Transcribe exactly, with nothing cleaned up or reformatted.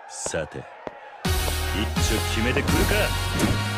さて一丁決めてくるか。